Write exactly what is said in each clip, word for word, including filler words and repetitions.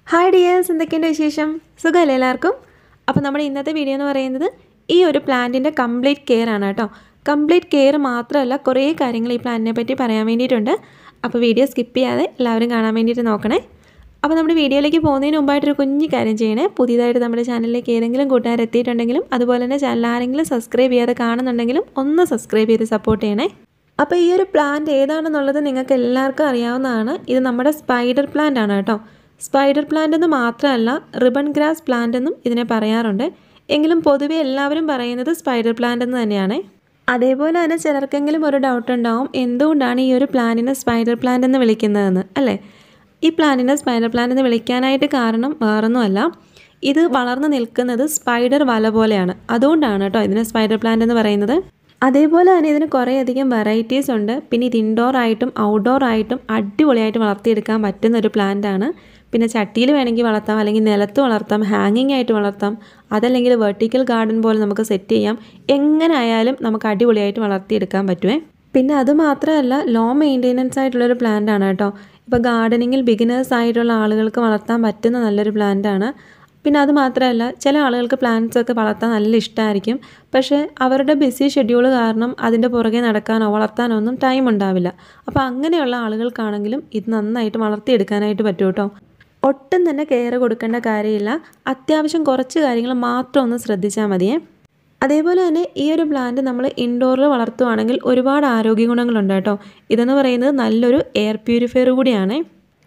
Hi dears, എന്തൊക്കെയുണ്ട് വിശേഷം? സുഖമല്ലേ എല്ലാവർക്കും? അപ്പോൾ നമ്മുടെ ഇന്നത്തെ വീഡിയോ എന്ന് പറയുന്നത് ഈ ഒരു പ്ലാന്റിൻ്റെ കംപ്ലീറ്റ് കെയർ ആണ് കേട്ടോ. കംപ്ലീറ്റ് കെയർ മാത്രമല്ല, കുറേ കാര്യങ്ങൾ ഈ പ്ലാന്റിനെ പറ്റി പറയാൻ വേണ്ടിയിട്ടുണ്ട്. അപ്പോൾ വീഡിയോ സ്കിപ്പ് ചെയ്യാതെ എല്ലാവരും കാണാൻ വേണ്ടിയിട്ട് നോക്കണേ. അപ്പോൾ നമ്മുടെ വീഡിയോയിലേക്ക് പോകുന്നതിന് മുമ്പായിട്ടൊരു കുഞ്ഞു കാര്യം ചെയ്യണേ. പുതിയതായിട്ട് നമ്മുടെ ചാനലിലേക്ക് ഏതെങ്കിലും കൂട്ടുകാർ എത്തിയിട്ടുണ്ടെങ്കിലും അതുപോലെ തന്നെ ചാനൽ ആരെങ്കിലും സബ്സ്ക്രൈബ് ചെയ്യാതെ കാണുന്നുണ്ടെങ്കിലും ഒന്ന് സബ്സ്ക്രൈബ് ചെയ്ത് സപ്പോർട്ട് ചെയ്യണേ. അപ്പോൾ ഈ ഒരു പ്ലാന്റ് ഏതാണെന്നുള്ളത് നിങ്ങൾക്ക് എല്ലാവർക്കും അറിയാവുന്നതാണ്. ഇത് നമ്മുടെ സ്പൈഡർ പ്ലാന്റ് ആണ് കേട്ടോ. സ്പൈഡർ പ്ലാന്റ് എന്ന് മാത്രമല്ല, റിബൺ ഗ്രാസ് പ്ലാന്റ് എന്നും ഇതിനെ പറയാറുണ്ട്. എങ്കിലും പൊതുവെ എല്ലാവരും പറയുന്നത് സ്പൈഡർ പ്ലാന്റ് എന്ന് തന്നെയാണ്. അതേപോലെ തന്നെ ചിലർക്കെങ്കിലും ഒരു ഡൗട്ട് ഉണ്ടാവും, എന്തുകൊണ്ടാണ് ഈ ഒരു പ്ലാന്റിനെ സ്പൈഡർ പ്ലാന്റ് എന്ന് വിളിക്കുന്നതെന്ന്, അല്ലേ? ഈ പ്ലാന്റിനെ സ്പൈഡർ പ്ലാന്റ് എന്ന് വിളിക്കാനായിട്ട് കാരണം വേറൊന്നുമല്ല, ഇത് വളർന്നു നിൽക്കുന്നത് സ്പൈഡർ വല പോലെയാണ്. അതുകൊണ്ടാണ് കേട്ടോ ഇതിനെ സ്പൈഡർ പ്ലാന്റ് എന്ന് പറയുന്നത്. അതേപോലെ തന്നെ ഇതിന് കുറേയധികം വെറൈറ്റീസ് ഉണ്ട്. പിന്നെ ഇത് ഇൻഡോർ ആയിട്ടും ഔട്ട്ഡോർ ആയിട്ടും അടിപൊളിയായിട്ട് വളർത്തിയെടുക്കാൻ പറ്റുന്ന ഒരു പ്ലാന്റ് ആണ്. പിന്നെ ചട്ടിയിൽ വേണമെങ്കിൽ വളർത്താം, അല്ലെങ്കിൽ നിലത്ത് വളർത്താം, ഹാങ്ങിങ് ആയിട്ട് വളർത്താം, അതല്ലെങ്കിൽ വെർട്ടിക്കൽ ഗാർഡൻ പോലെ നമുക്ക് സെറ്റ് ചെയ്യാം. എങ്ങനെ ആയാലും നമുക്ക് അടിപൊളിയായിട്ട് വളർത്തിയെടുക്കാൻ പറ്റുമേ. പിന്നെ അത് മാത്രമല്ല, ലോ മെയിൻ്റെനൻസ് ആയിട്ടുള്ളൊരു പ്ലാന്റ് ആണ് കേട്ടോ. ഇപ്പോൾ ഗാർഡനിങ്ങിൽ ബിഗിനേഴ്സ് ആയിട്ടുള്ള ആളുകൾക്ക് വളർത്താൻ പറ്റുന്ന നല്ലൊരു പ്ലാന്റ് ആണ്. പിന്നെ അത് മാത്രമല്ല, ചില ആളുകൾക്ക് പ്ലാന്റ്സ് ഒക്കെ വളർത്താൻ നല്ല ഇഷ്ടമായിരിക്കും. പക്ഷേ അവരുടെ ബിസി ഷെഡ്യൂൾ കാരണം അതിൻ്റെ പുറകെ നടക്കാനോ വളർത്താനോ ഒന്നും ടൈം ഉണ്ടാവില്ല. അപ്പോൾ അങ്ങനെയുള്ള ആളുകൾക്കാണെങ്കിലും ഇത് നന്നായിട്ട് വളർത്തിയെടുക്കാനായിട്ട് പറ്റും കേട്ടോ. ഒട്ടും തന്നെ കെയർ കൊടുക്കേണ്ട കാര്യമില്ല. അത്യാവശ്യം കുറച്ച് കാര്യങ്ങൾ മാത്രം ഒന്ന് ശ്രദ്ധിച്ചാൽ മതിയേ. അതേപോലെ തന്നെ ഈ ഒരു പ്ലാന്റ് നമ്മൾ ഇൻഡോറിൽ വളർത്തുവാണെങ്കിൽ ഒരുപാട് ആരോഗ്യ ഗുണങ്ങളുണ്ട് കേട്ടോ. ഇതെന്ന് പറയുന്നത് നല്ലൊരു എയർ പ്യൂരിഫയർ കൂടിയാണ്.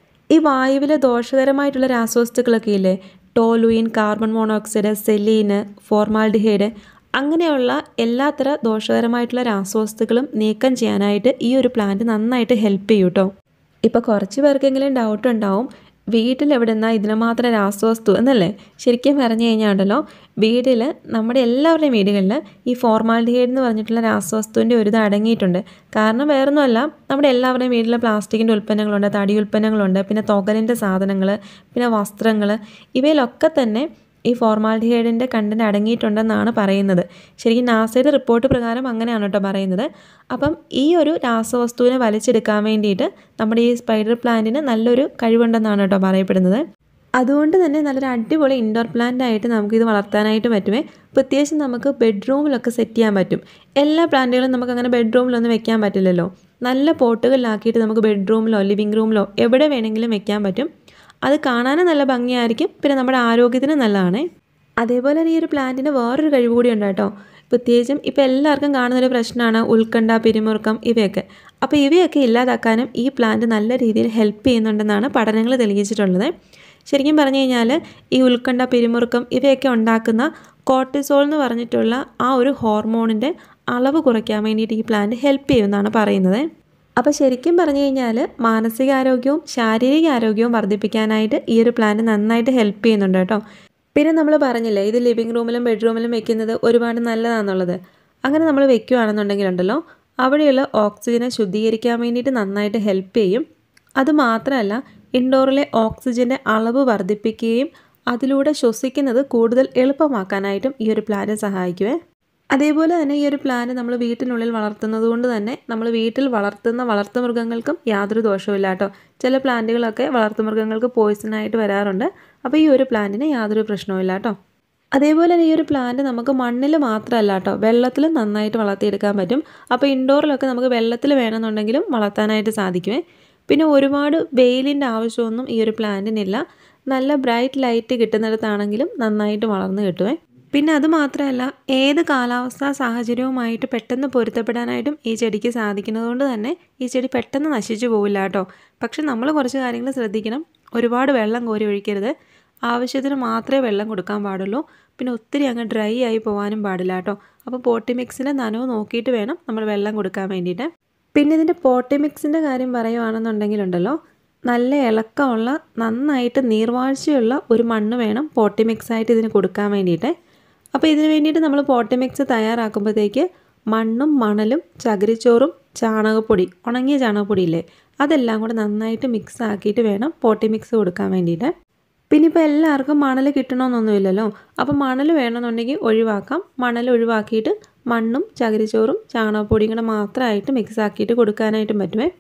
ഈ വായുവിലെ ദോഷകരമായിട്ടുള്ള രാസവസ്തുക്കളൊക്കെ ഇല്ലേ, toluene, carbon monoxide, xylene, formaldehyde, അങ്ങനെയുള്ള എല്ലാത്തര ദോഷകരമായിട്ടുള്ള രാസവസ്തുക്കളും നീക്കം ചെയ്യാനായിട്ട് ഈ ഒരു പ്ലാന്റ് നന്നായിട്ട് ഹെൽപ്പ് ചെയ്യും കേട്ടോ. ഇപ്പോൾ കുറച്ച് പേർക്കെങ്കിലും ഡൗട്ട് ഉണ്ടാവും, വീട്ടിൽ എവിടെ നിന്നാണ് ഇതിന് മാത്രം രാസവസ്തു എന്നല്ലേ? ശരിക്കും പറഞ്ഞു കഴിഞ്ഞാൽ ഉണ്ടല്ലോ, വീട്ടിൽ നമ്മുടെ എല്ലാവരുടെയും വീടുകളിൽ ഈ ഫോർമാൽഡിഹൈഡ് എന്ന് പറഞ്ഞിട്ടുള്ള രാസവസ്തുവിൻ്റെ ഒരു ഇത് അടങ്ങിയിട്ടുണ്ട്. കാരണം വേറൊന്നുമല്ല, നമ്മുടെ എല്ലാവരുടെയും വീട്ടിൽ പ്ലാസ്റ്റിക്കിൻ്റെ ഉൽപ്പന്നങ്ങളുണ്ട്, തടി ഉൽപ്പന്നങ്ങളുണ്ട്, പിന്നെ തുകലിൻ്റെ സാധനങ്ങൾ, പിന്നെ വസ്ത്രങ്ങൾ, ഇവയിലൊക്കെ തന്നെ ഈ ഫോർമാൽഡിഹൈഡിൻ്റെ കണ്ടൻറ്റ് അടങ്ങിയിട്ടുണ്ടെന്നാണ് പറയുന്നത്. ശരിക്കും നാസയുടെ റിപ്പോർട്ട് പ്രകാരം അങ്ങനെയാണ് കേട്ടോ പറയുന്നത്. അപ്പം ഈ ഒരു രാസവസ്തുവിനെ വലിച്ചെടുക്കാൻ വേണ്ടിയിട്ട് നമ്മുടെ ഈ സ്പൈഡർ പ്ലാന്റിന് നല്ലൊരു കഴിവുണ്ടെന്നാണ് കേട്ടോ പറയപ്പെടുന്നത്. അതുകൊണ്ട് തന്നെ നല്ലൊരു അടിപൊളി ഇൻഡോർ പ്ലാന്റ് ആയിട്ട് നമുക്കിത് വളർത്താനായിട്ട് പറ്റുമേ. പ്രത്യേകിച്ച് നമുക്ക് ബെഡ്റൂമിലൊക്കെ സെറ്റ് ചെയ്യാൻ പറ്റും. എല്ലാ പ്ലാന്റുകളും നമുക്ക് അങ്ങനെ ബെഡ്റൂമിലൊന്നും വെക്കാൻ പറ്റില്ലല്ലോ. നല്ല പോട്ടുകളിലാക്കിയിട്ട് നമുക്ക് ബെഡ്റൂമിലോ ലിവിങ് റൂമിലോ എവിടെ വേണമെങ്കിലും വെക്കാൻ പറ്റും. അത് കാണാനും നല്ല ഭംഗിയായിരിക്കും, പിന്നെ നമ്മുടെ ആരോഗ്യത്തിന് നല്ലതാണ്. അതേപോലെ തന്നെ ഈ ഒരു പ്ലാന്റിന് വേറൊരു കഴിവ് കൂടി ഉണ്ട് കേട്ടോ. പ്രത്യേകിച്ചും ഇപ്പോൾ എല്ലാവർക്കും കാണുന്നൊരു പ്രശ്നമാണ് ഉത്കണ്ഠ, പിരിമുറുക്കം, ഇവയൊക്കെ. അപ്പോൾ ഇവയൊക്കെ ഇല്ലാതാക്കാനും ഈ പ്ലാന്റ് നല്ല രീതിയിൽ ഹെൽപ്പ് ചെയ്യുന്നുണ്ടെന്നാണ് പഠനങ്ങൾ തെളിയിച്ചിട്ടുള്ളത്. ശരിക്കും പറഞ്ഞു കഴിഞ്ഞാൽ ഈ ഉത്കണ്ഠ, പിരിമുറുക്കം ഇവയൊക്കെ ഉണ്ടാക്കുന്ന കോർട്ടിസോൾ എന്ന് പറഞ്ഞിട്ടുള്ള ആ ഒരു ഹോർമോണിൻ്റെ അളവ് കുറയ്ക്കാൻ വേണ്ടിയിട്ട് ഈ പ്ലാന്റ് ഹെൽപ്പ് ചെയ്യുമെന്നാണ് പറയുന്നത്. അപ്പോൾ ശരിക്കും പറഞ്ഞു കഴിഞ്ഞാൽ മാനസികാരോഗ്യവും ശാരീരിക ആരോഗ്യവും വർദ്ധിപ്പിക്കാനായിട്ട് ഈ ഒരു പ്ലാന്റ് നന്നായിട്ട് ഹെൽപ്പ് ചെയ്യുന്നുണ്ട് കേട്ടോ. പിന്നെ നമ്മൾ പറഞ്ഞില്ലേ, ഇത് ലിവിങ് റൂമിലും ബെഡ്റൂമിലും വെക്കുന്നത് ഒരുപാട് നല്ലതാണെന്നുള്ളത്. അങ്ങനെ നമ്മൾ വെക്കുകയാണെന്നുണ്ടെങ്കിലുണ്ടല്ലോ, അവിടെയുള്ള ഓക്സിജനെ ശുദ്ധീകരിക്കാൻ വേണ്ടിയിട്ട് നന്നായിട്ട് ഹെൽപ്പ് ചെയ്യും. അതുമാത്രമല്ല, ഇൻഡോറിലെ ഓക്സിജൻ്റെ അളവ് വർദ്ധിപ്പിക്കുകയും അതിലൂടെ ശ്വസിക്കുന്നത് കൂടുതൽ എളുപ്പമാക്കാനായിട്ടും ഈ ഒരു പ്ലാന്റ് സഹായിക്കുമേ. അതേപോലെ തന്നെ ഈ ഒരു പ്ലാന്റ് നമ്മൾ വീട്ടിനുള്ളിൽ വളർത്തുന്നത് കൊണ്ട് തന്നെ നമ്മൾ വീട്ടിൽ വളർത്തുന്ന വളർത്തുമൃഗങ്ങൾക്കും യാതൊരു ദോഷവുമില്ല കേട്ടോ. ചില പ്ലാന്റുകളൊക്കെ വളർത്തുമൃഗങ്ങൾക്ക് പോയിസണായിട്ട് വരാറുണ്ട്. അപ്പോൾ ഈ ഒരു പ്ലാന്റിന് യാതൊരു പ്രശ്നവുമില്ല കേട്ടോ. അതേപോലെ തന്നെ ഈ ഒരു പ്ലാന്റ് നമുക്ക് മണ്ണിൽ മാത്രമല്ല കേട്ടോ, വെള്ളത്തിലും നന്നായിട്ട് വളർത്തിയെടുക്കാൻ പറ്റും. അപ്പോൾ ഇൻഡോറിലൊക്കെ നമുക്ക് വെള്ളത്തിൽ വേണമെന്നുണ്ടെങ്കിലും വളർത്താനായിട്ട് സാധിക്കുമേ. പിന്നെ ഒരുപാട് വെയിലിൻ്റെ ആവശ്യമൊന്നും ഈ ഒരു പ്ലാന്റിനില്ല. നല്ല ബ്രൈറ്റ് ലൈറ്റ് കിട്ടുന്നിടത്താണെങ്കിലും നന്നായിട്ട് വളർന്ന് കിട്ടുമേ. പിന്നെ അത് മാത്രമല്ല, ഏത് കാലാവസ്ഥാ സാഹചര്യവുമായിട്ട് പെട്ടെന്ന് പൊരുത്തപ്പെടാനായിട്ടും ഈ ചെടിക്ക് സാധിക്കുന്നത് കൊണ്ട് തന്നെ ഈ ചെടി പെട്ടെന്ന് നശിച്ചു പോവില്ല കേട്ടോ. പക്ഷെ നമ്മൾ കുറച്ച് കാര്യങ്ങൾ ശ്രദ്ധിക്കണം. ഒരുപാട് വെള്ളം കോരി ഒഴിക്കരുത്. ആവശ്യത്തിന് മാത്രമേ വെള്ളം കൊടുക്കാൻ പാടുള്ളൂ. പിന്നെ ഒത്തിരി അങ്ങ് ഡ്രൈ ആയി പോകാനും പാടില്ല കേട്ടോ. അപ്പോൾ പോട്ടി മിക്സിൻ്റെ നനവ് നോക്കിയിട്ട് വേണം നമ്മൾ വെള്ളം കൊടുക്കാൻ വേണ്ടിയിട്ട്. പിന്നെ ഇതിൻ്റെ പോട്ടി മിക്സിൻ്റെ കാര്യം പറയുകയാണെന്നുണ്ടെങ്കിലുണ്ടല്ലോ, നല്ല ഇളക്കമുള്ള നന്നായിട്ട് നീർവാഴ്ചയുള്ള ഒരു മണ്ണ് വേണം പോട്ടി മിക്സായിട്ട് ഇതിന് കൊടുക്കാൻ വേണ്ടിയിട്ട്. അപ്പോൾ ഇതിന് വേണ്ടിയിട്ട് നമ്മൾ പോട്ടി മിക്സ് തയ്യാറാക്കുമ്പോഴത്തേക്ക് മണ്ണും മണലും ചകിരിച്ചോറും ചാണകപ്പൊടി, ഉണങ്ങിയ ചാണകപ്പൊടി ഇല്ലേ, അതെല്ലാം കൂടെ നന്നായിട്ട് മിക്സ് ആക്കിയിട്ട് വേണം പോട്ടി മിക്സ് കൊടുക്കാൻ വേണ്ടിയിട്ട്. പിന്നെ ഇപ്പോൾ എല്ലാവർക്കും മണൽ കിട്ടണമെന്നൊന്നുമില്ലല്ലോ. അപ്പോൾ മണൽ വേണമെന്നുണ്ടെങ്കിൽ ഒഴിവാക്കാം. മണൽ ഒഴിവാക്കിയിട്ട് മണ്ണും ചകിരിച്ചോറും ചാണകപ്പൊടിയും കൂടെ മാത്രമായിട്ട് മിക്സ് ആക്കിയിട്ട് കൊടുക്കാനായിട്ടും പറ്റുമേ.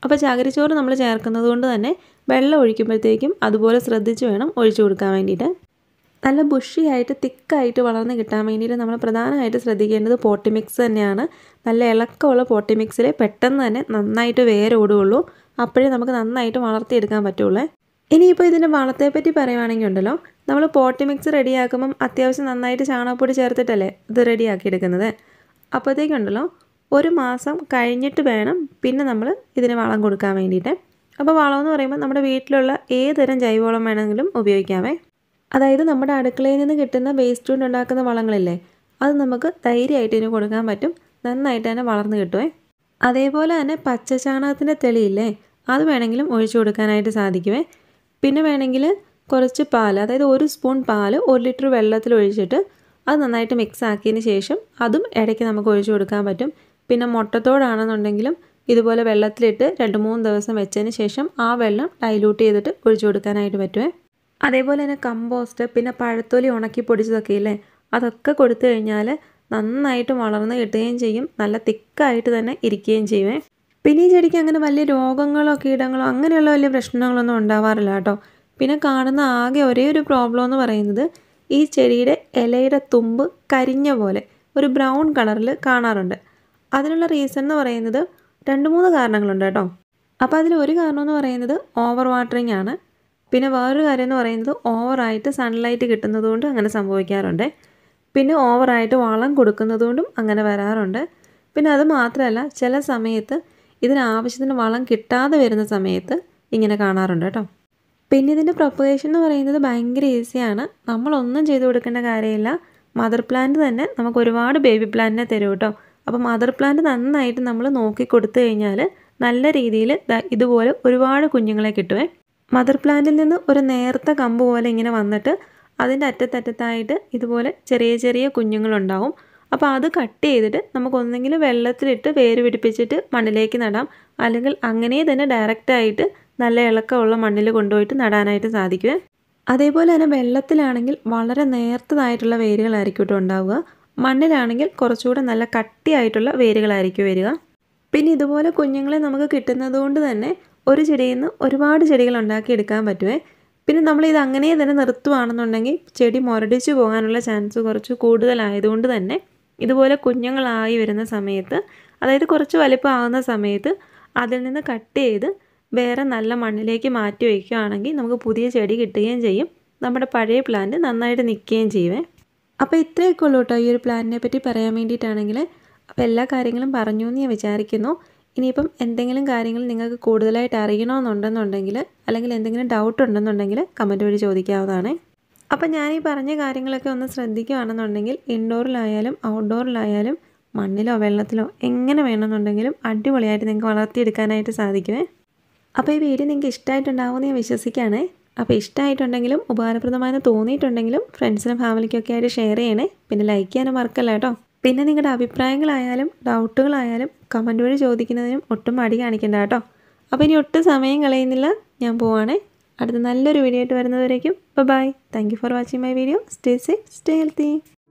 അപ്പോൾ ചകിരിച്ചോറ് നമ്മൾ ചേർക്കുന്നത് കൊണ്ട് തന്നെ വെള്ളം ഒഴിക്കുമ്പോഴത്തേക്കും അതുപോലെ ശ്രദ്ധിച്ച് വേണം ഒഴിച്ചു കൊടുക്കാൻ വേണ്ടിയിട്ട്. നല്ല ബുഷിയായിട്ട് തിക്കായിട്ട് വളർന്ന് കിട്ടാൻ വേണ്ടിയിട്ട് നമ്മൾ പ്രധാനമായിട്ട് ശ്രദ്ധിക്കേണ്ടത് പോട്ടി മിക്സ് തന്നെയാണ്. നല്ല ഇളക്കമുള്ള പോട്ടി മിക്സിൽ പെട്ടെന്ന് തന്നെ നന്നായിട്ട് വേരോടുകയുള്ളൂ. അപ്പോഴേ നമുക്ക് നന്നായിട്ട് വളർത്തിയെടുക്കാൻ പറ്റുള്ളൂ. ഇനിയിപ്പോൾ ഇതിൻ്റെ വളത്തെപ്പറ്റി പറയുവാണെങ്കിൽ ഉണ്ടല്ലോ, നമ്മൾ പോട്ടി മിക്സ് റെഡിയാക്കുമ്പം അത്യാവശ്യം നന്നായിട്ട് ചാണകപ്പൊടി ചേർത്തിട്ടല്ലേ ഇത് റെഡിയാക്കി എടുക്കുന്നത്. അപ്പോഴത്തേക്കുണ്ടല്ലോ ഒരു മാസം കഴിഞ്ഞിട്ട് വേണം പിന്നെ നമ്മൾ ഇതിന് വളം കൊടുക്കാൻ വേണ്ടിയിട്ട്. അപ്പോൾ വളമെന്ന് പറയുമ്പോൾ നമ്മുടെ വീട്ടിലുള്ള ഏതുതരം ജൈവവളം വേണമെങ്കിലും ഉപയോഗിക്കാമേ. അതായത് നമ്മുടെ അടുക്കളയിൽ നിന്ന് കിട്ടുന്ന വേസ്റ്റ് കൊണ്ട് ഉണ്ടാക്കുന്ന വളങ്ങളില്ലേ, അത് നമുക്ക് ധൈര്യമായിട്ട് ഇതിന് കൊടുക്കാൻ പറ്റും. നന്നായിട്ട് തന്നെ വളർന്ന് കിട്ടുമേ. അതേപോലെ തന്നെ പച്ച ചാണകത്തിൻ്റെ തെളിയില്ലേ, അത് വേണമെങ്കിലും ഒഴിച്ചു കൊടുക്കാനായിട്ട് സാധിക്കുമേ. പിന്നെ വേണമെങ്കിൽ കുറച്ച് പാൽ, അതായത് ഒരു സ്പൂൺ പാൽ ഒരു ലിറ്റർ വെള്ളത്തിൽ ഒഴിച്ചിട്ട് അത് നന്നായിട്ട് മിക്സ് ആക്കിയതിന് ശേഷം അതും ഇടയ്ക്ക് നമുക്ക് ഒഴിച്ചു കൊടുക്കാൻ പറ്റും. പിന്നെ മുട്ടത്തോടാണെന്നുണ്ടെങ്കിലും ഇതുപോലെ വെള്ളത്തിലിട്ട് രണ്ട് മൂന്ന് ദിവസം വെച്ചതിന് ശേഷം ആ വെള്ളം ഡൈല്യൂട്ട് ചെയ്തിട്ട് ഒഴിച്ചു കൊടുക്കാനായിട്ട് പറ്റുമേ. അതേപോലെ തന്നെ കമ്പോസ്റ്റ്, പിന്നെ പഴത്തൊലി ഉണക്കി പൊടിച്ചതൊക്കെ ഇല്ലേ, അതൊക്കെ കൊടുത്തു കഴിഞ്ഞാൽ നന്നായിട്ട് വളർന്ന് കിട്ടുകയും ചെയ്യും. നല്ല തിക്കായിട്ട് തന്നെ ഇരിക്കുകയും ചെയ്യുമേ. പിന്നെ ഈ ചെടിക്ക് അങ്ങനെ വലിയ രോഗങ്ങളോ കീടങ്ങളോ അങ്ങനെയുള്ള വലിയ പ്രശ്നങ്ങളൊന്നും ഉണ്ടാവാറില്ല കേട്ടോ. പിന്നെ കാണുന്ന ആകെ ഒരേ ഒരു പ്രോബ്ലം എന്ന് പറയുന്നത് ഈ ചെടിയുടെ ഇലയുടെ തുമ്പ് കരിഞ്ഞ പോലെ ഒരു ബ്രൗൺ കളറിൽ കാണാറുണ്ട്. അതിനുള്ള റീസൺ എന്ന് പറയുന്നത് രണ്ട് മൂന്ന് കാരണങ്ങളുണ്ട് കേട്ടോ. അപ്പോൾ അതിൽ ഒരു കാരണം എന്ന് പറയുന്നത് ഓവർ വാട്ടറിങ് ആണ്. പിന്നെ വേറൊരു കാര്യം എന്ന് പറയുന്നത് ഓവറായിട്ട് സൺലൈറ്റ് കിട്ടുന്നതുകൊണ്ട് അങ്ങനെ സംഭവിക്കാറുണ്ട്. പിന്നെ ഓവറായിട്ട് വളം കൊടുക്കുന്നതുകൊണ്ടും അങ്ങനെ വരാറുണ്ട്. പിന്നെ അത് മാത്രമല്ല, ചില സമയത്ത് ഇതിനാവശ്യത്തിന് വളം കിട്ടാതെ വരുന്ന സമയത്ത് ഇങ്ങനെ കാണാറുണ്ട് കേട്ടോ. പിന്നെ ഇതിൻ്റെ പ്രൊപ്പഗേഷൻ എന്ന് പറയുന്നത് ഭയങ്കര ഈസിയാണ്. നമ്മളൊന്നും ചെയ്ത് കൊടുക്കേണ്ട കാര്യമില്ല. മദർ പ്ലാന്റ് തന്നെ നമുക്ക് ഒരുപാട് ബേബി പ്ലാന്റിനെ തരും കേട്ടോ. അപ്പോൾ മദർ പ്ലാന്റ് നന്നായിട്ട് നമ്മൾ നോക്കി കൊടുത്തു കഴിഞ്ഞാൽ നല്ല രീതിയിൽ ഇതുപോലെ ഒരുപാട് കുഞ്ഞുങ്ങളെ കിട്ടുമേ. മദർ പ്ലാന്റിൽ നിന്ന് ഒരു നേർത്ത കമ്പ് പോലെ ഇങ്ങനെ വന്നിട്ട് അതിൻ്റെ അറ്റത്തറ്റത്തായിട്ട് ഇതുപോലെ ചെറിയ ചെറിയ കുഞ്ഞുങ്ങളുണ്ടാവും. അപ്പോൾ അത് കട്ട് ചെയ്തിട്ട് നമുക്കൊന്നെങ്കിലും വെള്ളത്തിലിട്ട് വേര് പിടിപ്പിച്ചിട്ട് മണ്ണിലേക്ക് നടാം, അല്ലെങ്കിൽ അങ്ങനെ തന്നെ ഡയറക്റ്റായിട്ട് നല്ല ഇളക്കമുള്ള മണ്ണിൽ കൊണ്ടുപോയിട്ട് നടാനായിട്ട് സാധിക്കുമേ. അതേപോലെ തന്നെ വെള്ളത്തിലാണെങ്കിൽ വളരെ നേർത്തതായിട്ടുള്ള വേരുകളായിരിക്കും കേട്ടോ ഉണ്ടാവുക. മണ്ണിലാണെങ്കിൽ കുറച്ചുകൂടെ നല്ല കട്ടിയായിട്ടുള്ള വേരുകളായിരിക്കും വരിക. പിന്നെ ഇതുപോലെ കുഞ്ഞുങ്ങളെ നമുക്ക് കിട്ടുന്നത് കൊണ്ട് തന്നെ ഒരു ചെടിയിൽ നിന്ന് ഒരുപാട് ചെടികൾ ഉണ്ടാക്കിയെടുക്കാൻ പറ്റുമേ. പിന്നെ നമ്മളിത് അങ്ങനെ തന്നെ നിർത്തുകയാണെന്നുണ്ടെങ്കിൽ ചെടി മുരടിച്ചു പോകാനുള്ള ചാൻസ് കുറച്ച് കൂടുതലായതുകൊണ്ട് തന്നെ ഇതുപോലെ കുഞ്ഞുങ്ങളായി വരുന്ന സമയത്ത്, അതായത് കുറച്ച് വലിപ്പമാകുന്ന സമയത്ത് അതിൽ നിന്ന് കട്ട് ചെയ്ത് വേറെ നല്ല മണ്ണിലേക്ക് മാറ്റി വയ്ക്കുകയാണെങ്കിൽ നമുക്ക് പുതിയ ചെടി കിട്ടുകയും ചെയ്യും. നമ്മുടെ പഴയ പ്ലാന്റ് നന്നായിട്ട് നിൽക്കുകയും ചെയ്യുമേ. അപ്പോൾ ഇത്രയൊക്കെ ഉള്ളൂ കേട്ടോ ഈ ഒരു പ്ലാന്റിനെ പറ്റി പറയാൻ വേണ്ടിയിട്ടാണെങ്കിൽ. അപ്പോൾ എല്ലാ കാര്യങ്ങളും പറഞ്ഞു എന്ന് ഞാൻ വിചാരിക്കുന്നു. ഇനിയിപ്പം എന്തെങ്കിലും കാര്യങ്ങൾ നിങ്ങൾക്ക് കൂടുതലായിട്ട് അറിയണമെന്നുണ്ടെന്നുണ്ടെങ്കിൽ, അല്ലെങ്കിൽ എന്തെങ്കിലും ഡൗട്ട് ഉണ്ടെന്നുണ്ടെങ്കിൽ കമൻറ്റ് വഴി ചോദിക്കാവുന്നതാണ്. അപ്പം ഞാൻ ഈ പറഞ്ഞ കാര്യങ്ങളൊക്കെ ഒന്ന് ശ്രദ്ധിക്കുകയാണെന്നുണ്ടെങ്കിൽ ഇൻഡോറിലായാലും ഔട്ട്ഡോറിലായാലും മണ്ണിലോ വെള്ളത്തിലോ എങ്ങനെ വേണമെന്നുണ്ടെങ്കിലും അടിപൊളിയായിട്ട് നിങ്ങൾക്ക് വളർത്തിയെടുക്കാനായിട്ട് സാധിക്കുമേ. അപ്പോൾ ഈ വീഡിയോ നിങ്ങൾക്ക് ഇഷ്ടമായിട്ടുണ്ടാവുമെന്ന് ഞാൻ വിശ്വസിക്കുകയാണേ. അപ്പോൾ ഇഷ്ടമായിട്ടുണ്ടെങ്കിലും ഉപകാരപ്രദമായെന്ന് തോന്നിയിട്ടുണ്ടെങ്കിലും ഫ്രണ്ട്സിനും ഫാമിലിക്കൊക്കെ ആയിട്ട് ഷെയർ ചെയ്യണേ. പിന്നെ ലൈക്ക് ചെയ്യാനും മറക്കല്ല കേട്ടോ. പിന്നെ നിങ്ങളുടെ അഭിപ്രായങ്ങളായാലും ഡൗട്ടുകളായാലും കമൻറ്റ് വഴി ചോദിക്കുന്നതിനും ഒട്ടും മടി കാണിക്കണ്ട കേട്ടോ. അപ്പോൾ ഇനി ഒട്ടും സമയം കളയുന്നില്ല, ഞാൻ പോവാണേ. അടുത്ത നല്ലൊരു വീഡിയോ ആയിട്ട് വരുന്നതുവരേക്കും bye. Thank you for watching my video. Stay safe, stay healthy.